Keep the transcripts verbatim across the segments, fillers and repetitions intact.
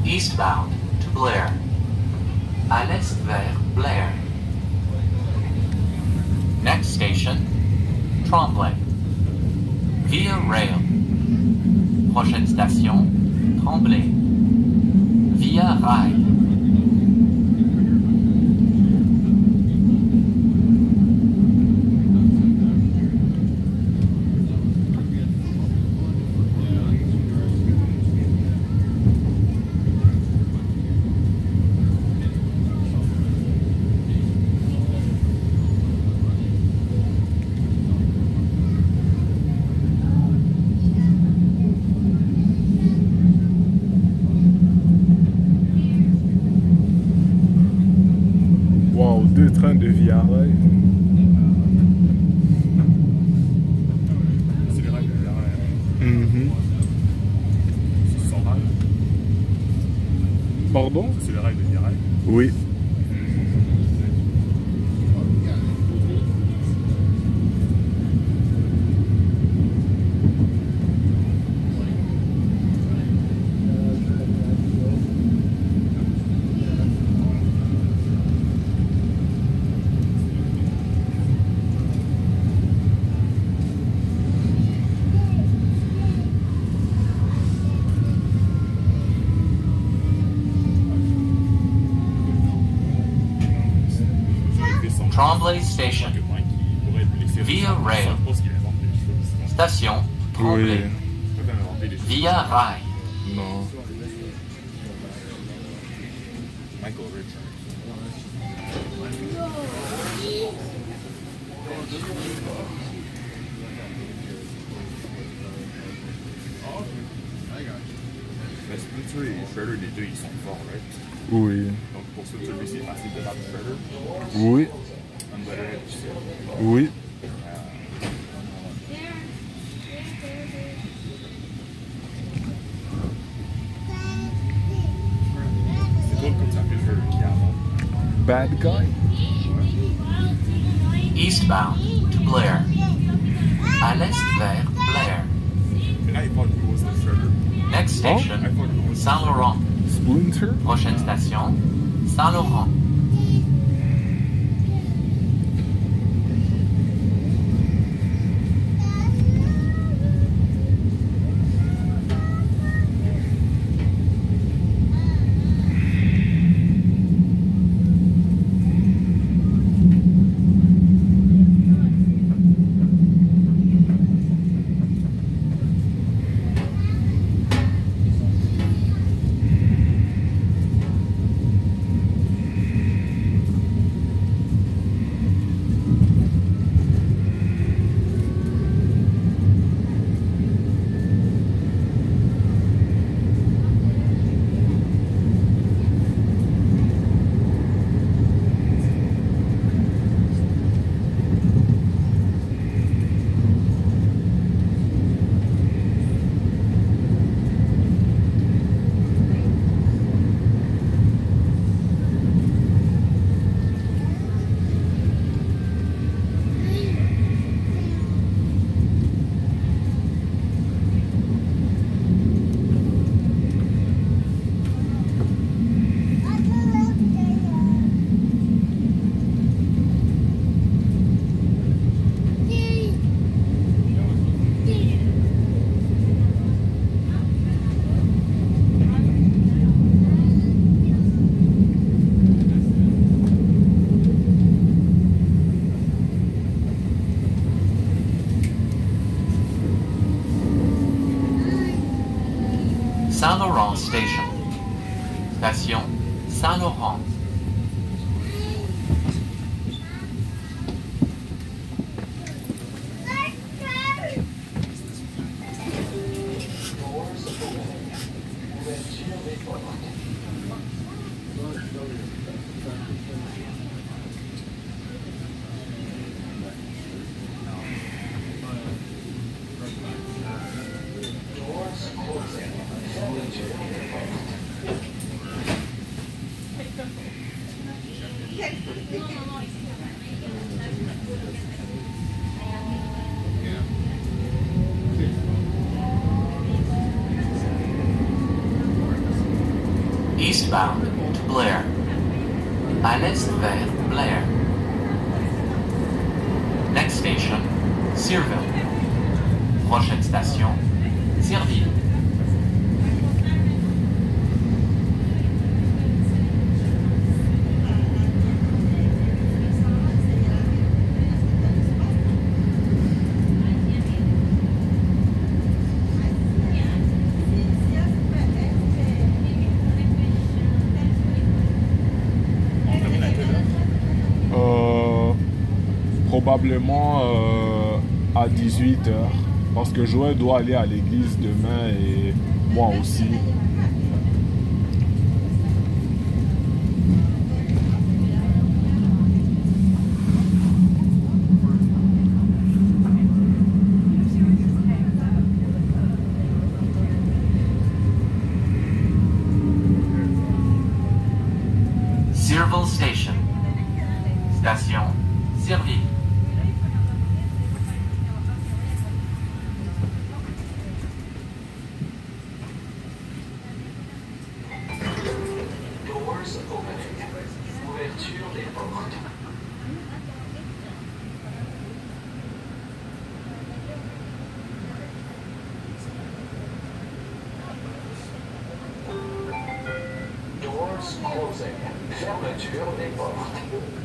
Eastbound to Blair. À l'est vers Blair. Next station, Tremblay. Via rail. Prochaine station, Tremblay. Via rail. Deux trains de via rail. C'est les rails de via rail. Mm-hmm. C'est sans rail. Pardon? C'est les rails de via rail. Oui. Tremblay Station. Via rail. Station Tremblay. Oui. Via rail. Non. Michael Richards. Mais Splinter et Shredder, les deux, ils sont forts, right? Oui. Donc pour ça, celui-ci est facile de battre Shredder. Oui. Unbutterhead aussi. Oui. C'est drôle comme ça fait Shredder qui avant. Bad guy. Eastbound to Blair. À l'est vers Blair. Mais là, il parle du gros de Shredder. Next station, Saint-Laurent. Splinter. Prochaine station, Saint-Laurent. Saint-Laurent Station. Station Saint-Laurent. Eastbound to Blair. À l'est vers Blair. Next station, Searville. Prochaine station, Searville. Probablement euh, à dix-huit heures parce que Joël doit aller à l'église demain et moi aussi. Searville Station. Station Searville. Doors opening. Ouverture des portes. Doors closing. Fermeture des portes.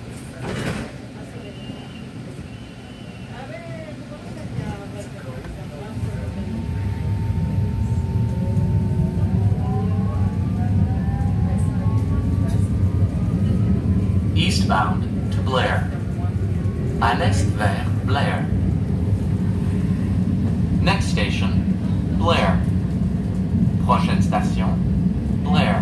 Eastbound to Blair. À l'est vers Blair. Next station, Blair. Prochaine station, Blair.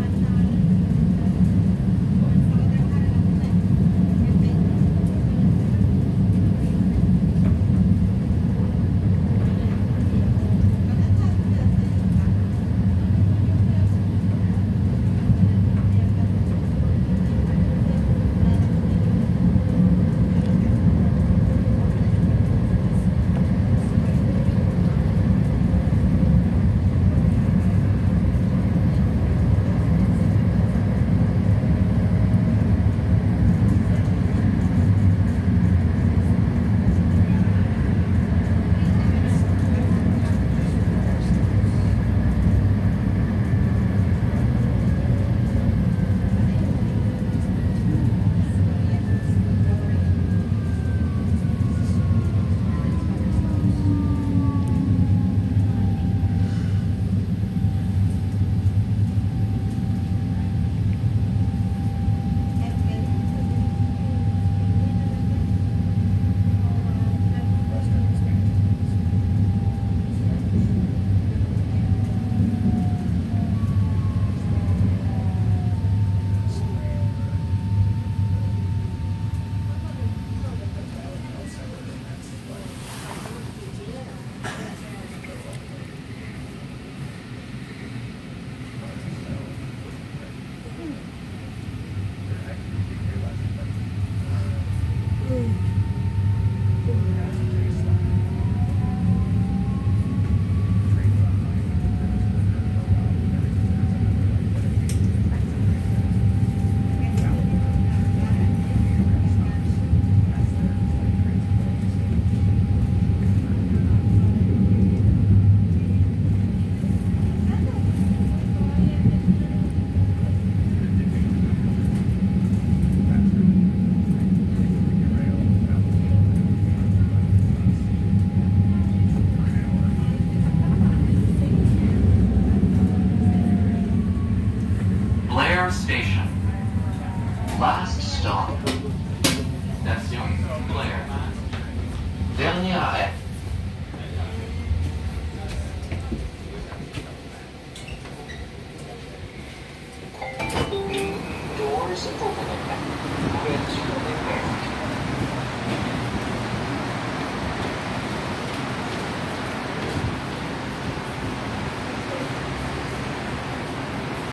Station. Last stop. Station Blair. Dernier arrêt. Doors open.